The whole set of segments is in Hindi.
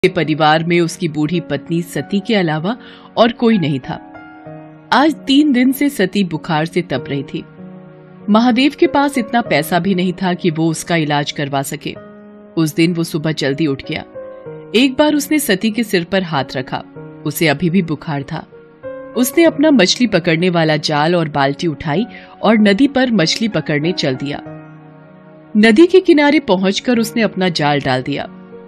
के परिवार में उसकी बूढ़ी पत्नी सती के अलावा और कोई नहीं था। आज 3 दिन से सती बुखार से तप रही थी। महादेव के पास इतना पैसा भी नहीं था कि वो उसका इलाज करवा सके। उस दिन वो सुबह जल्दी उठ गया। एक बार उसने सती के सिर पर हाथ रखा। उसे अभी भी बुखार था। उसने अपना मछली पकड़ने वाला जाल और बाल्टी उठाई और नदी पर मछली पकड़ने चल दिया। नदी के किनारे पहुंचकर उसने अपना जाल डाल दिया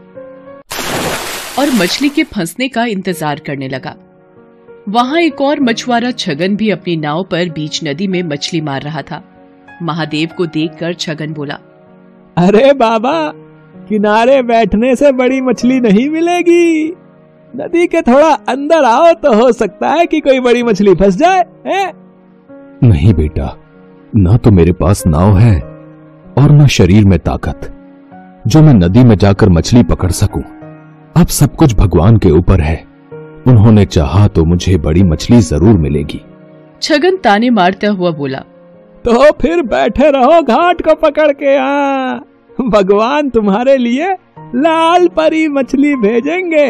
और मछली के फंसने का इंतजार करने लगा। वहां एक और मछुआरा छगन भी अपनी नाव पर बीच नदी में मछली मार रहा था। महादेव को देखकर छगन बोला, अरे बाबा, किनारे बैठने से बड़ी मछली नहीं मिलेगी। नदी के थोड़ा अंदर आओ तो हो सकता है कि कोई बड़ी मछली फंस जाए है? नहीं बेटा, ना तो मेरे पास नाव है और ना शरीर में ताकत जो मैं नदी में जाकर मछली पकड़ सकूं। अब सब कुछ भगवान के ऊपर है। उन्होंने चाहा तो मुझे बड़ी मछली जरूर मिलेगी। छगन ताने मारता हुआ बोला, तो फिर बैठे रहो घाट को पकड़ के। भगवान तुम्हारे लिए लाल परी मछली भेजेंगे।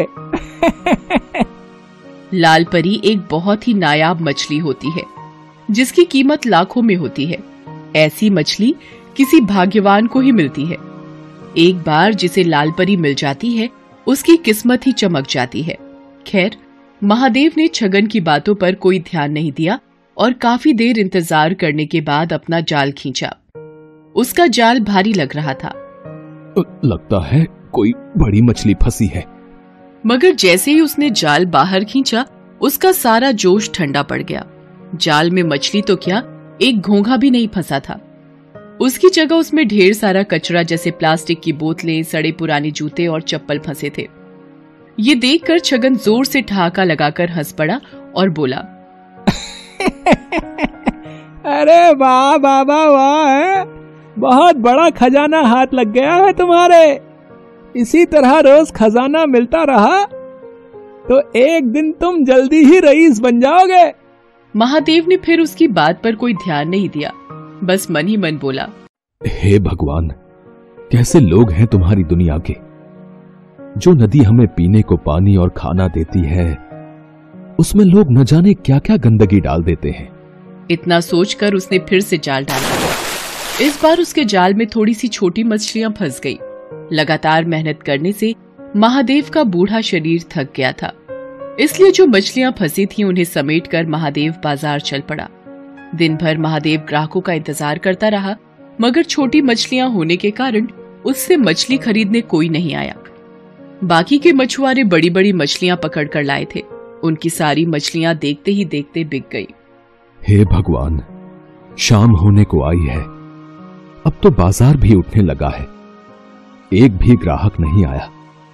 लाल परी एक बहुत ही नायाब मछली होती है जिसकी कीमत लाखों में होती है। ऐसी मछली किसी भाग्यवान को ही मिलती है। एक बार जिसे लाल परी मिल जाती है उसकी किस्मत ही चमक जाती है। खैर, महादेव ने छगन की बातों पर कोई ध्यान नहीं दिया और काफी देर इंतजार करने के बाद अपना जाल खींचा। उसका जाल भारी लग रहा था। लगता है कोई बड़ी मछली फंसी है। मगर जैसे ही उसने जाल बाहर खींचा उसका सारा जोश ठंडा पड़ गया। जाल में मछली तो क्या, एक घोंघा भी नहीं फंसा था। उसकी जगह उसमें ढेर सारा कचरा जैसे प्लास्टिक की बोतलें, सड़े पुराने जूते और चप्पल फंसे थे। ये देखकर छगन जोर से ठहाका लगाकर हंस पड़ा और बोला, अरे वाह बाबा वाह, है बहुत बड़ा खजाना हाथ लग गया है तुम्हारे। इसी तरह रोज खजाना मिलता रहा तो एक दिन तुम जल्दी ही रईस बन जाओगे। महादेव ने फिर उसकी बात पर कोई ध्यान नहीं दिया, बस मन ही मन बोला, हे भगवान, कैसे लोग हैं तुम्हारी दुनिया के। जो नदी हमें पीने को पानी और खाना देती है उसमें लोग न जाने क्या क्या गंदगी डाल देते हैं। इतना सोचकर उसने फिर से जाल डाला। इस बार उसके जाल में थोड़ी सी छोटी मछलियां फंस गई। लगातार मेहनत करने से महादेव का बूढ़ा शरीर थक गया था, इसलिए जो मछलियां फंसी थीं उन्हें समेटकर महादेव बाजार चल पड़ा। दिन भर महादेव ग्राहकों का इंतजार करता रहा, मगर छोटी मछलियां होने के कारण उससे मछली खरीदने कोई नहीं आया। बाकी के मछुआरे बड़ी बड़ी मछलियां पकड़ कर लाए थे। उनकी सारी मछलियां देखते ही देखते बिक गई। हे भगवान, शाम होने को आई है। अब तो बाजार भी उठने लगा है। एक भी ग्राहक नहीं आया।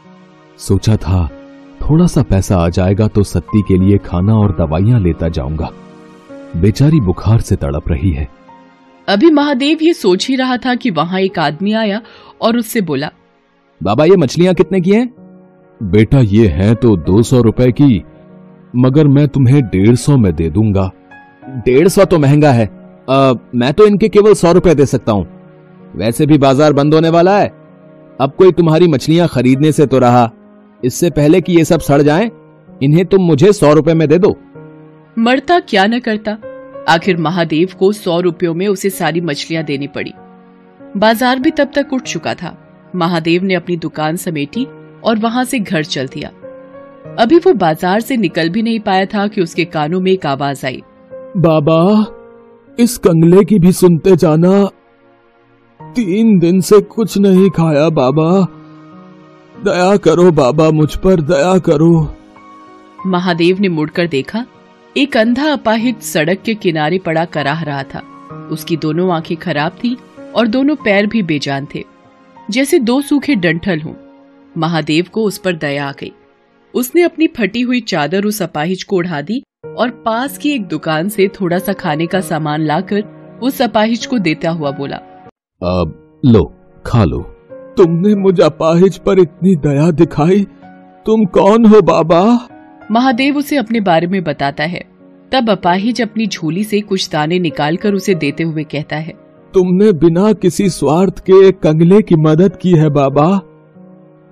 सोचा था थोड़ा सा पैसा आ जाएगा तो सत्ती के लिए खाना और दवाइयां लेता जाऊंगा। बेचारी बुखार से तड़प रही है। अभी महादेव ये सोच ही रहा था कि वहां एक आदमी आया और उससे बोला, बाबा, ये मछलियां कितने की हैं? बेटा, ये हैं तो 200 रुपए की, मगर मैं तुम्हें 150 में दे दूंगा। 150 तो महंगा है। मैं तो इनके केवल 100 रुपए दे सकता हूं। वैसे भी बाजार बंद होने वाला है। अब कोई तुम्हारी मछलियां खरीदने से तो रहा, इससे पहले कि ये सब सड़ जाएं, इन्हें तुम मुझे 100 रुपए में दे दो। मरता क्या न करता। आखिर महादेव को 100 रुपयों में उसे सारी मछलियां देनी पड़ी। बाजार भी तब तक उठ चुका था। महादेव ने अपनी दुकान समेटी और वहां से घर चल दिया। अभी वो बाजार से निकल भी नहीं पाया था कि उसके कानों में एक आवाज आई, बाबा, इस कंगले की भी सुनते जाना। 3 दिन से कुछ नहीं खाया बाबा। दया करो बाबा, मुझ पर दया करो। महादेव ने मुड़कर देखा। एक अंधा अपाहिज सड़क के किनारे पड़ा कराह रहा था। उसकी दोनों आंखें खराब थीं और दोनों पैर भी बेजान थे, जैसे 2 सूखे डंठल हों। महादेव को उस पर दया आ गई। उसने अपनी फटी हुई चादर उस अपाहिज को ओढ़ा दी और पास की एक दुकान से थोड़ा सा खाने का सामान लाकर उस अपाहिज को देता हुआ बोला, अब लो, खा लो। तुमने मुझ अपाहिज पर इतनी दया दिखाई। तुम कौन हो बाबा? महादेव उसे अपने बारे में बताता है। तब अपाहिज अपनी झोली से कुछ दाने निकालकर उसे देते हुए कहता है, तुमने बिना किसी स्वार्थ के कंगले की मदद की है बाबा।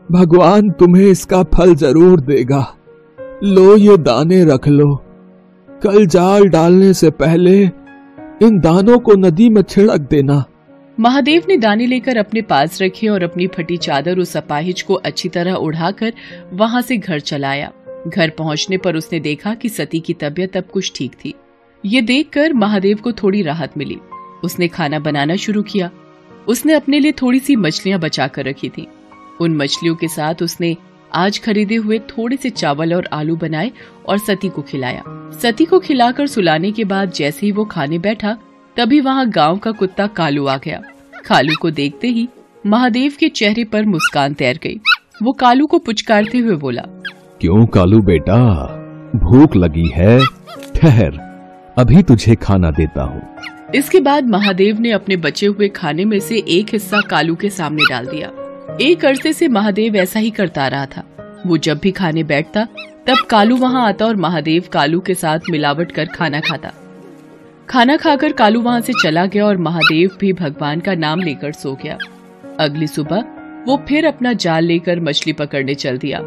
भगवान तुम्हें इसका फल जरूर देगा। लो ये दाने रख लो, कल जाल डालने से पहले इन दानों को नदी में छिड़क देना। महादेव ने दाने लेकर अपने पास रखे और अपनी फटी चादर उस अपाहिज को अच्छी तरह उड़ाकर वहां से घर चला आया। घर पहुंचने पर उसने देखा कि सती की तबीयत अब कुछ ठीक थी। ये देखकर महादेव को थोड़ी राहत मिली। उसने खाना बनाना शुरू किया। उसने अपने लिए थोड़ी सी मछलियां बचा कर रखी थी। उन मछलियों के साथ उसने आज खरीदे हुए थोड़े से चावल और आलू बनाए और सती को खिलाया। सती को खिलाकर सुलाने के बाद जैसे ही वो खाने बैठा, तभी वहां गांव का कुत्ता कालू आ गया। कालू को देखते ही महादेव के चेहरे पर मुस्कान तैर गई। वो कालू को पुचकारते हुए बोला, क्यों कालू बेटा, भूख लगी है? ठहर, अभी तुझे खाना देता हूँ। इसके बाद महादेव ने अपने बचे हुए खाने में से एक हिस्सा कालू के सामने डाल दिया। एक अरसे से महादेव ऐसा ही करता रहा था। वो जब भी खाने बैठता तब कालू वहां आता और महादेव कालू के साथ मिलावट कर खाना खाता। खाना खाकर कालू वहां से चला गया और महादेव भी भगवान का नाम लेकर सो गया। अगली सुबह वो फिर अपना जाल लेकर मछली पकड़ने चल दिया।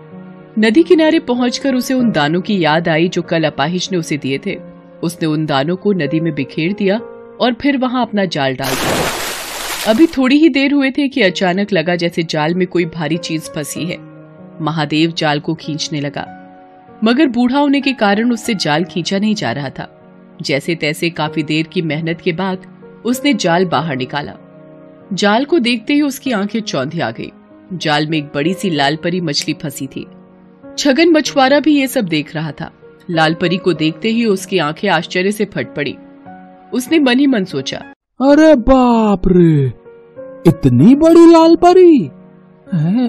नदी किनारे पहुंचकर उसे उन दानों की याद आई जो कल अपाहिज ने उसे दिए थे। उसने उन दानों को नदी में बिखेर दिया और फिर वहां अपना जाल डाल दिया। अभी थोड़ी ही देर हुए थे कि अचानक लगा जैसे जाल में कोई भारी चीज फंसी है। महादेव जाल को खींचने लगा, मगर बूढ़ा होने के कारण उससे जाल खींचा नहीं जा रहा था। जैसे तैसे काफी देर की मेहनत के बाद उसने जाल बाहर निकाला। जाल को देखते ही उसकी आंखें चौंधी आ गई। जाल में एक बड़ी सी लाल परी मछली फंसी थी। छगन मछुआरा भी ये सब देख रहा था। लाल परी को देखते ही उसकी आंखें आश्चर्य से फट पड़ी। उसने मन ही मन सोचा, अरे बाप रे, इतनी बड़ी लाल परी है?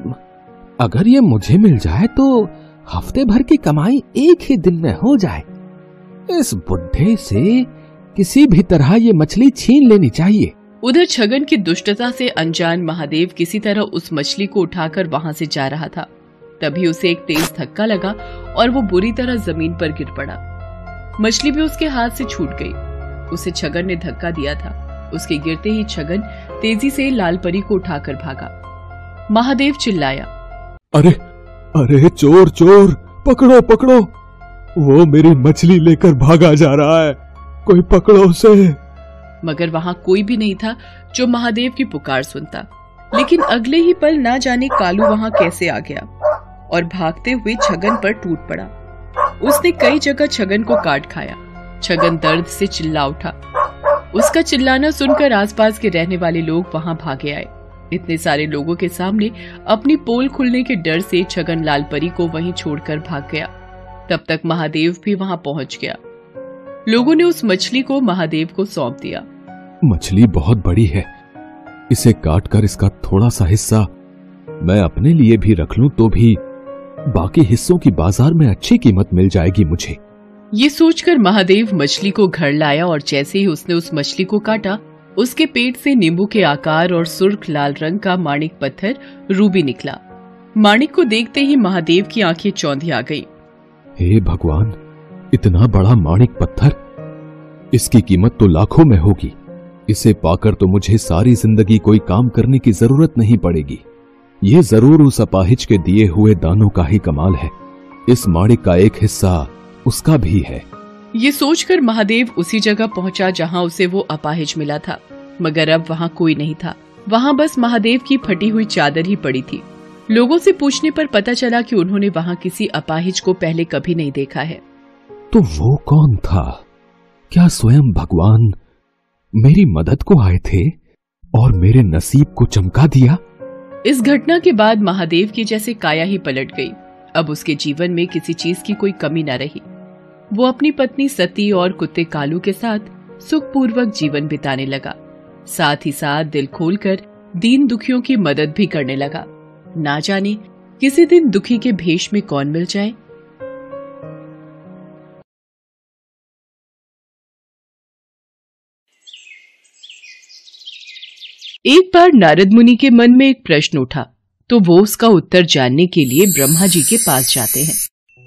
अगर ये मुझे मिल जाए तो हफ्ते भर की कमाई एक ही दिन में हो जाए। इस बुढ़े से किसी भी तरह ये मछली छीन लेनी चाहिए। उधर छगन की दुष्टता से अनजान महादेव किसी तरह उस मछली को उठाकर वहां से जा रहा था। तभी उसे एक तेज धक्का लगा और वो बुरी तरह जमीन पर गिर पड़ा। मछली भी उसके हाथ से छूट गई। उसे छगन ने धक्का दिया था। उसके गिरते ही छगन तेजी से लाल परी को उठाकर भागा। महादेव चिल्लाया, अरे अरे चोर चोर, पकड़ो पकड़ो, वो मेरी मछली लेकर भागा जा रहा है, कोई पकड़ो उसे। मगर वहां कोई भी नहीं था जो महादेव की पुकार सुनता। लेकिन अगले ही पल ना जाने कालू वहां कैसे आ गया और भागते हुए छगन पर टूट पड़ा। उसने कई जगह छगन को काट खाया। छगन दर्द से चिल्ला उठा। उसका चिल्लाना सुनकर आसपास के रहने वाले लोग वहां भागे आए। इतने सारे लोगों के सामने अपनी पोल खुलने के डर से छगन लाल परी को वहीं छोड़कर भाग गया। तब तक महादेव भी वहां पहुंच गया। लोगों ने उस मछली को महादेव को सौंप दिया। मछली बहुत बड़ी है, इसे काटकर इसका थोड़ा सा हिस्सा मैं अपने लिए भी रख लूं तो भी बाकी हिस्सों की बाजार में अच्छी कीमत मिल जाएगी मुझे। ये सोचकर महादेव मछली को घर लाया और जैसे ही उसने उस मछली को काटा, उसके पेट से नींबू के आकार और सुर्ख लाल रंग का माणिक पत्थर रूबी निकला। माणिक को देखते ही महादेव की आंखें चौंधी आ गई। हे भगवान, इतना बड़ा माणिक पत्थर, इसकी कीमत तो लाखों में होगी। इसे पाकर तो मुझे सारी जिंदगी कोई काम करने की जरूरत नहीं पड़ेगी। ये जरूर उस अपाहिज के दिए हुए दानों का ही कमाल है। इस माणिक का एक हिस्सा उसका भी है। ये सोचकर महादेव उसी जगह पहुंचा जहां उसे वो अपाहिज मिला था, मगर अब वहां कोई नहीं था। वहां बस महादेव की फटी हुई चादर ही पड़ी थी। लोगों से पूछने पर पता चला कि उन्होंने वहां किसी अपाहिज को पहले कभी नहीं देखा है। तो वो कौन था? क्या स्वयं भगवान मेरी मदद को आए थे और मेरे नसीब को चमका दिया? इस घटना के बाद महादेव की जैसे काया ही पलट गई। अब उसके जीवन में किसी चीज की कोई कमी न रही। वो अपनी पत्नी सती और कुत्ते कालू के साथ सुखपूर्वक जीवन बिताने लगा। साथ ही साथ दिल खोलकर दीन दुखियों की मदद भी करने लगा। ना जाने किसी दिन दुखी के भेष में कौन मिल जाए। एक बार नारद मुनि के मन में एक प्रश्न उठा, तो वो उसका उत्तर जानने के लिए ब्रह्मा जी के पास जाते हैं।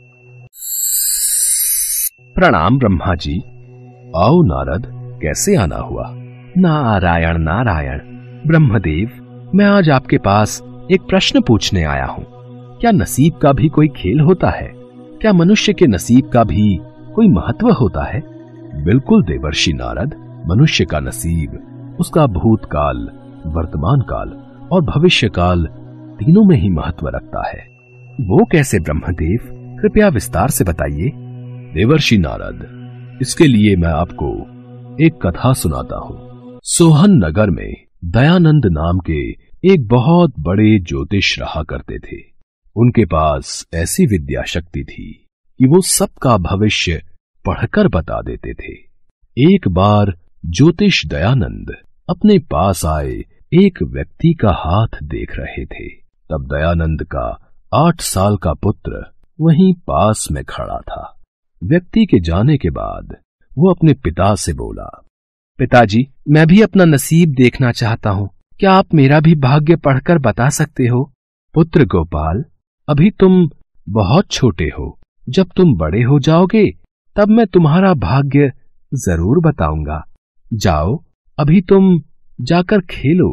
प्रणाम ब्रह्मा जी। आओ नारद, कैसे आना हुआ? नारायण नारायण। ब्रह्मदेव, मैं आज आपके पास एक प्रश्न पूछने आया हूँ। क्या नसीब का भी कोई खेल होता है? क्या मनुष्य के नसीब का भी कोई महत्व होता है? बिल्कुल देवर्षि नारद, मनुष्य का नसीब उसका भूतकाल, वर्तमान काल और भविष्य काल तीनों में ही महत्व रखता है। वो कैसे ब्रह्मदेव? कृपया विस्तार से बताइए। देवर्षि नारद, इसके लिए मैं आपको एक कथा सुनाता हूँ। सोहन नगर में दयानंद नाम के एक बहुत बड़े ज्योतिष रहा करते थे। उनके पास ऐसी विद्या शक्ति थी कि वो सबका भविष्य पढ़कर बता देते थे। एक बार ज्योतिष दयानंद अपने पास आए एक व्यक्ति का हाथ देख रहे थे। तब दयानंद का 8 साल का पुत्र वहीं पास में खड़ा था। व्यक्ति के जाने के बाद वो अपने पिता से बोला, पिताजी, मैं भी अपना नसीब देखना चाहता हूँ। क्या आप मेरा भी भाग्य पढ़कर बता सकते हो? पुत्र गोपाल, अभी तुम बहुत छोटे हो। जब तुम बड़े हो जाओगे तब मैं तुम्हारा भाग्य जरूर बताऊंगा। जाओ, अभी तुम जाकर खेलो।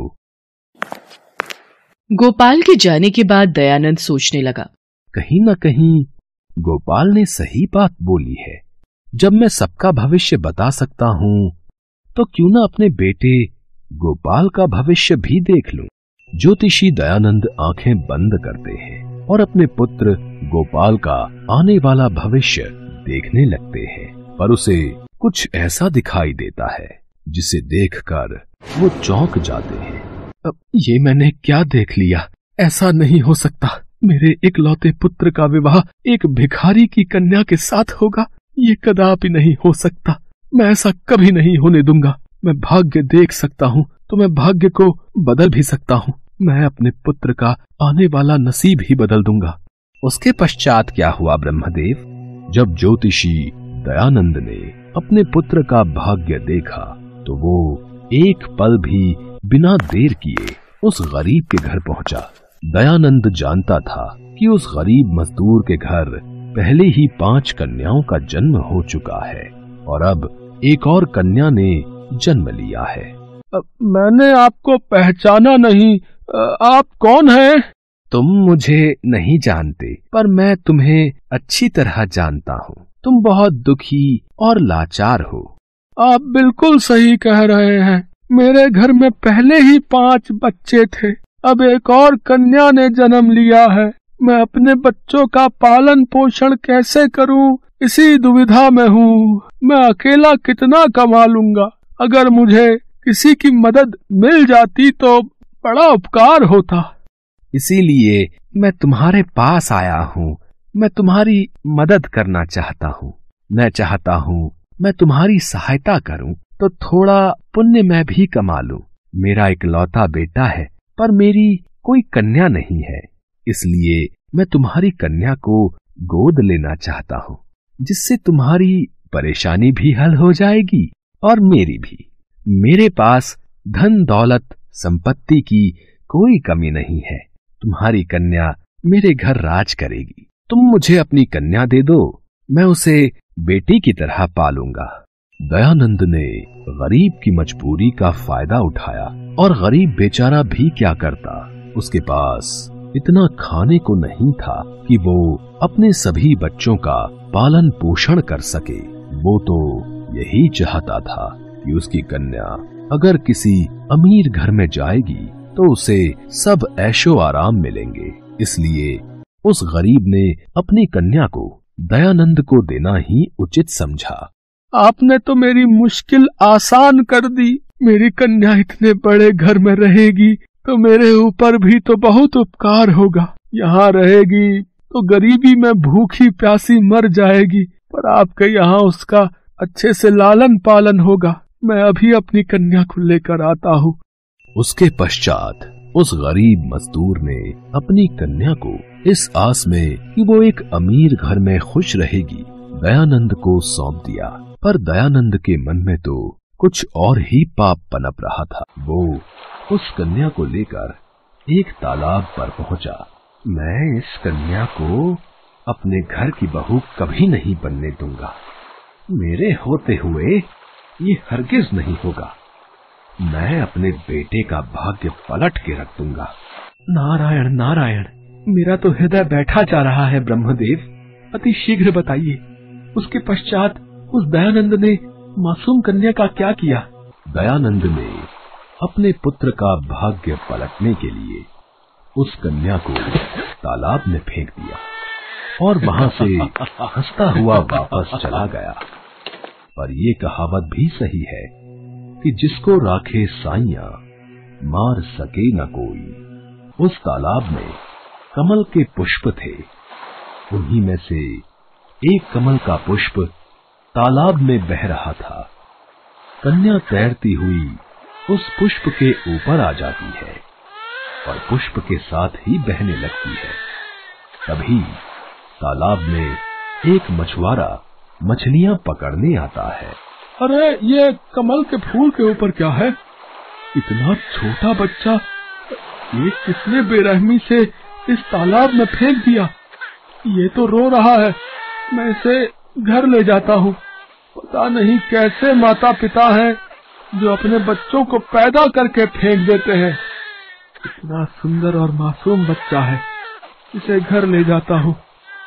गोपाल के जाने के बाद दयानंद सोचने लगा, कहीं न कहीं गोपाल ने सही बात बोली है। जब मैं सबका भविष्य बता सकता हूं तो क्यों ना अपने बेटे गोपाल का भविष्य भी देख लूं। ज्योतिषी दयानंद आंखें बंद करते हैं और अपने पुत्र गोपाल का आने वाला भविष्य देखने लगते हैं, पर उसे कुछ ऐसा दिखाई देता है जिसे देखकर वो चौंक जाते हैं। अब ये मैंने क्या देख लिया? ऐसा नहीं हो सकता। मेरे इकलौते पुत्र का विवाह एक भिखारी की कन्या के साथ होगा। ये कदापि नहीं हो सकता। मैं ऐसा कभी नहीं होने दूंगा। मैं भाग्य देख सकता हूँ तो मैं भाग्य को बदल भी सकता हूँ। मैं अपने पुत्र का आने वाला नसीब ही बदल दूंगा। उसके पश्चात क्या हुआ ब्रह्मदेव? जब ज्योतिषी दयानंद ने अपने पुत्र का भाग्य देखा तो वो एक पल भी बिना देर किए उस गरीब के घर पहुंचा। दयानंद जानता था कि उस गरीब मजदूर के घर पहले ही 5 कन्याओं का जन्म हो चुका है और अब एक और कन्या ने जन्म लिया है। मैंने आपको पहचाना नहीं। आप कौन हैं? तुम मुझे नहीं जानते, पर मैं तुम्हें अच्छी तरह जानता हूँ। तुम बहुत दुखी और लाचार हो। आप बिल्कुल सही कह रहे हैं। मेरे घर में पहले ही 5 बच्चे थे, अब एक और कन्या ने जन्म लिया है। मैं अपने बच्चों का पालन पोषण कैसे करूं, इसी दुविधा में हूँ। मैं अकेला कितना कमा लूंगा। अगर मुझे किसी की मदद मिल जाती तो बड़ा उपकार होता। इसीलिए मैं तुम्हारे पास आया हूँ। मैं तुम्हारी मदद करना चाहता हूँ। मैं चाहता हूँ मैं तुम्हारी सहायता करूँ तो थोड़ा पुण्य मैं भी कमा लूं। मेरा इकलौता बेटा है, पर मेरी कोई कन्या नहीं है। इसलिए मैं तुम्हारी कन्या को गोद लेना चाहता हूँ, जिससे तुम्हारी परेशानी भी हल हो जाएगी और मेरी भी। मेरे पास धन दौलत संपत्ति की कोई कमी नहीं है। तुम्हारी कन्या मेरे घर राज करेगी। तुम मुझे अपनी कन्या दे दो, मैं उसे बेटी की तरह पालूंगा। दयानंद ने गरीब की मजबूरी का फायदा उठाया और गरीब बेचारा भी क्या करता, उसके पास इतना खाने को नहीं था कि वो अपने सभी बच्चों का पालन पोषण कर सके। वो तो यही चाहता था कि उसकी कन्या अगर किसी अमीर घर में जाएगी तो उसे सब ऐशो आराम मिलेंगे। इसलिए उस गरीब ने अपनी कन्या को दयानंद को देना ही उचित समझा। आपने तो मेरी मुश्किल आसान कर दी। मेरी कन्या इतने बड़े घर में रहेगी तो मेरे ऊपर भी तो बहुत उपकार होगा। यहाँ रहेगी तो गरीबी में भूखी प्यासी मर जाएगी, पर आपके यहाँ उसका अच्छे से लालन पालन होगा। मैं अभी अपनी कन्या को लेकर आता हूँ। उसके पश्चात उस गरीब मजदूर ने अपनी कन्या को इस आस में कि वो एक अमीर घर में खुश रहेगी दयानंद को सौंप दिया। पर दयानंद के मन में तो कुछ और ही पाप पनप रहा था। वो उस कन्या को लेकर एक तालाब पर पहुंचा। मैं इस कन्या को अपने घर की बहू कभी नहीं बनने दूंगा। मेरे होते हुए ये हरगिज नहीं होगा। मैं अपने बेटे का भाग्य पलट के रख दूंगा। नारायण नारायण, मेरा तो हृदय बैठा जा रहा है ब्रह्मदेव। अति शीघ्र बताइए, उसके पश्चात उस दयानंद ने मासूम कन्या का क्या किया? दयानंद ने अपने पुत्र का भाग्य पलटने के लिए उस कन्या को तालाब में फेंक दिया और वहां से हंसता हुआ वापस चला गया। पर ये कहावत भी सही है कि जिसको राखे साइयां मार सके न कोई। उस तालाब में कमल के पुष्प थे, उन्हीं में से एक कमल का पुष्प तालाब में बह रहा था। कन्या तैरती हुई उस पुष्प के ऊपर आ जाती है और पुष्प के साथ ही बहने लगती है। तभी तालाब में एक मछुआरा मछलियां पकड़ने आता है। अरे ये कमल के फूल के ऊपर क्या है? इतना छोटा बच्चा, ये किसने बेरहमी से इस तालाब में फेंक दिया? ये तो रो रहा है, मैं इसे घर ले जाता हूँ। पता नहीं कैसे माता पिता हैं जो अपने बच्चों को पैदा करके फेंक देते हैं। इतना सुंदर और मासूम बच्चा है, इसे घर ले जाता हूँ।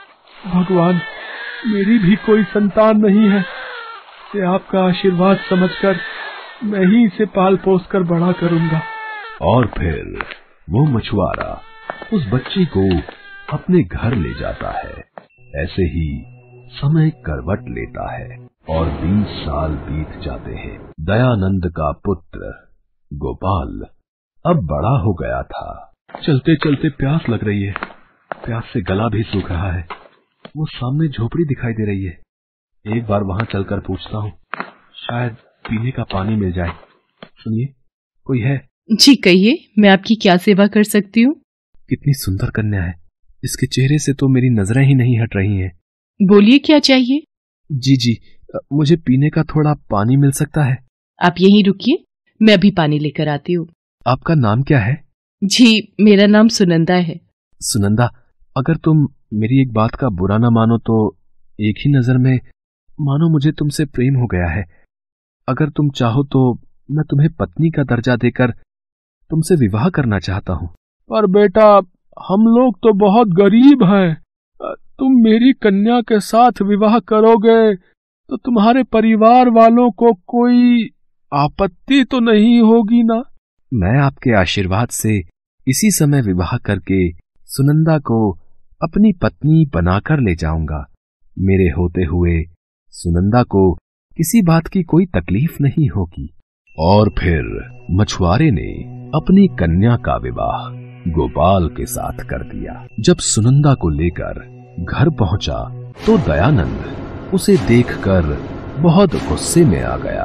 भगवान, मेरी भी कोई संतान नहीं है, इसे आपका आशीर्वाद समझकर मैं ही इसे पाल पोस कर बड़ा करूंगा। और फिर वो मछुआरा उस बच्ची को अपने घर ले जाता है। ऐसे ही समय करवट लेता है और 20 साल बीत जाते हैं। दयानंद का पुत्र गोपाल अब बड़ा हो गया था। चलते चलते प्यास लग रही है, प्यास से गला भी सूख रहा है। वो सामने झोपड़ी दिखाई दे रही है, एक बार वहां चलकर पूछता हूँ, शायद पीने का पानी मिल जाए। सुनिए, कोई है? जी कहिए, मैं आपकी क्या सेवा कर सकती हूँ? कितनी सुंदर कन्या है, इसके चेहरे से तो मेरी नजरें ही नहीं हट रही हैं। बोलिए, क्या चाहिए? जी, मुझे पीने का थोड़ा पानी मिल सकता है? आप यहीं रुकिए, मैं अभी पानी लेकर आती हूँ। आपका नाम क्या है? जी, मेरा नाम सुनंदा है। सुनंदा, अगर तुम मेरी एक बात का बुरा ना मानो तो एक ही नजर में मानो मुझे तुमसे प्रेम हो गया है। अगर तुम चाहो तो मैं तुम्हें पत्नी का दर्जा देकर तुमसे विवाह करना चाहता हूँ। पर बेटा, हम लोग तो बहुत गरीब हैं। तुम मेरी कन्या के साथ विवाह करोगे तो तुम्हारे परिवार वालों को कोई आपत्ति तो नहीं होगी ना? मैं आपके आशीर्वाद से इसी समय विवाह करके सुनंदा को अपनी पत्नी बनाकर ले जाऊंगा। मेरे होते हुए सुनंदा को किसी बात की कोई तकलीफ नहीं होगी। और फिर मछुआरे ने अपनी कन्या का विवाह गोपाल के साथ कर दिया। जब सुनंदा को लेकर घर पहुंचा तो दयानंद उसे देखकर बहुत गुस्से में आ गया।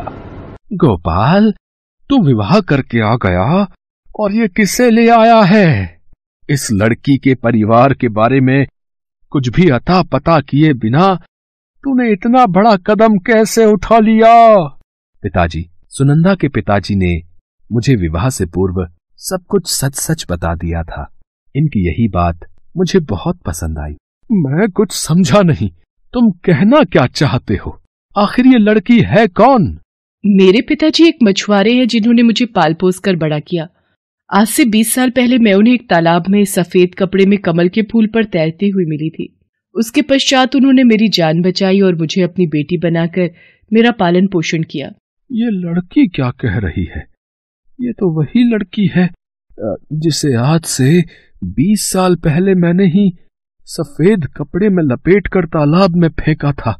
गोपाल, तू विवाह करके आ गया और ये किसे ले आया है? इस लड़की के परिवार के बारे में कुछ भी अता पता किए बिना तूने इतना बड़ा कदम कैसे उठा लिया? पिताजी, सुनंदा के पिताजी ने मुझे विवाह से पूर्व सब कुछ सच सच बता दिया था। इनकी यही बात मुझे बहुत पसंद आई। मैं कुछ समझा नहीं, तुम कहना क्या चाहते हो? आखिर ये लड़की है कौन? मेरे पिताजी एक मछुआरे हैं जिन्होंने मुझे पाल पोस कर बड़ा किया। आज से 20 साल पहले मैं उन्हें एक तालाब में सफेद कपड़े में कमल के फूल पर तैरती हुई मिली थी। उसके पश्चात उन्होंने मेरी जान बचाई और मुझे अपनी बेटी बनाकर मेरा पालन पोषण किया। ये लड़की क्या कह रही है? ये तो वही लड़की है जिसे आज से 20 साल पहले मैंने ही सफेद कपड़े में लपेटकर तालाब में फेंका था।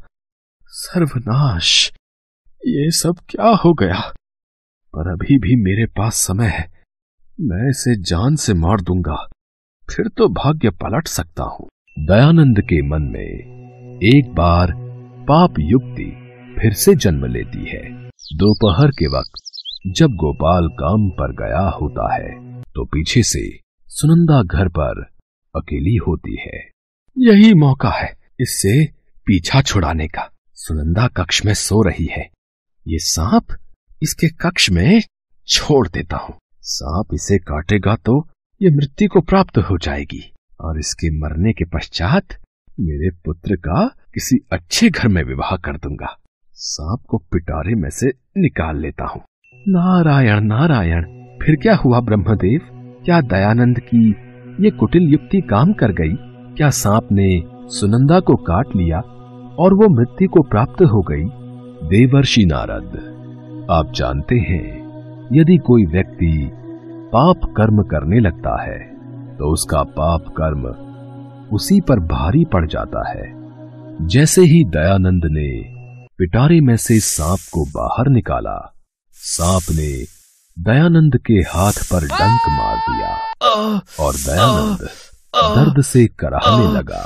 सर्वनाश, ये सब क्या हो गया? पर अभी भी मेरे पास समय है, मैं इसे जान से मार दूंगा, फिर तो भाग्य पलट सकता हूं। दयानंद के मन में एक बार पाप युक्ति फिर से जन्म लेती है। दोपहर के वक्त जब गोपाल काम पर गया होता है तो पीछे से सुनंदा घर पर अकेली होती है। यही मौका है इससे पीछा छुड़ाने का। सुनंदा कक्ष में सो रही है, ये सांप इसके कक्ष में छोड़ देता हूं। सांप इसे काटेगा तो ये मृत्यु को प्राप्त हो जाएगी और इसके मरने के पश्चात मेरे पुत्र का किसी अच्छे घर में विवाह कर दूंगा। सांप को पिटारे में से निकाल लेता हूं। नारायण नारायण, फिर क्या हुआ ब्रह्मदेव? क्या दयानंद की ये कुटिल युक्ति काम कर गई? क्या सांप ने सुनंदा को काट लिया और वो मृत्यु को प्राप्त हो गई? देवर्षि नारद, आप जानते हैं, यदि कोई व्यक्ति पाप कर्म करने लगता है तो उसका पाप कर्म उसी पर भारी पड़ जाता है। जैसे ही दयानंद ने पिटारे में से सांप को बाहर निकाला, सांप ने दयानंद के हाथ पर डंक मार दिया और दयानंद दर्द से कराहने लगा।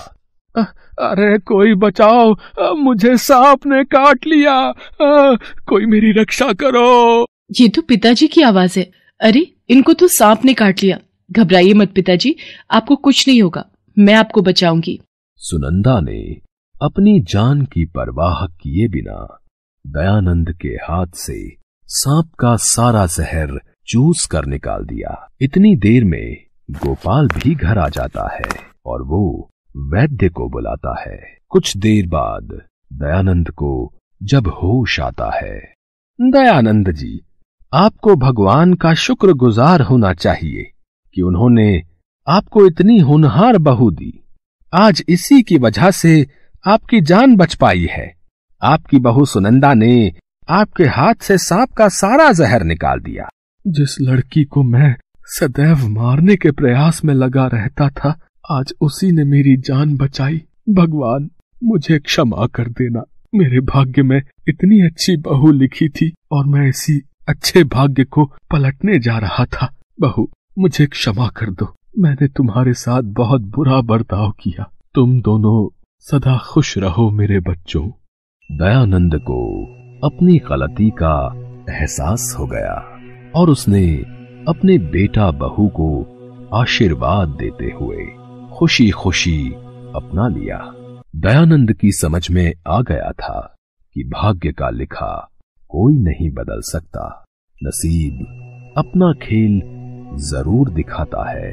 अरे कोई बचाओ, मुझे सांप ने काट लिया, कोई मेरी रक्षा करो। ये तो पिताजी की आवाज है। अरे इनको तो सांप ने काट लिया। घबराइए मत पिताजी, आपको कुछ नहीं होगा, मैं आपको बचाऊंगी। सुनंदा ने अपनी जान की परवाह किए बिना दयानंद के हाथ से सांप का सारा जहर चूस कर निकाल दिया। इतनी देर में गोपाल भी घर आ जाता है और वो वैद्य को बुलाता है। कुछ देर बाद दयानंद को जब होश आता है, दयानंद जी, आपको भगवान का शुक्रगुजार होना चाहिए कि उन्होंने आपको इतनी होनहार बहू दी। आज इसी की वजह से आपकी जान बच पाई है। आपकी बहू सुनंदा ने आपके हाथ से सांप का सारा जहर निकाल दिया। जिस लड़की को मैं सदैव मारने के प्रयास में लगा रहता था, आज उसी ने मेरी जान बचाई। भगवान, मुझे क्षमा कर देना। मेरे भाग्य में इतनी अच्छी बहू लिखी थी और मैं इसी अच्छे भाग्य को पलटने जा रहा था। बहू, मुझे क्षमा कर दो। मैंने तुम्हारे साथ बहुत बुरा बर्ताव किया। तुम दोनों सदा खुश रहो मेरे बच्चों। दयानंद को अपनी गलती का एहसास हो गया और उसने अपने बेटा बहू को आशीर्वाद देते हुए खुशी खुशी अपना लिया। दयानंद की समझ में आ गया था कि भाग्य का लिखा कोई नहीं बदल सकता। नसीब अपना खेल जरूर दिखाता है।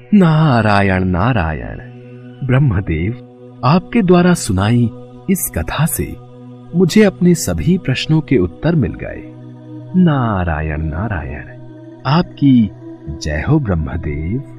नारायण नारायण। ब्रह्मदेव, आपके द्वारा सुनाई इस कथा से मुझे अपने सभी प्रश्नों के उत्तर मिल गए। नारायण नारायण। आपकी जय हो ब्रह्मदेव।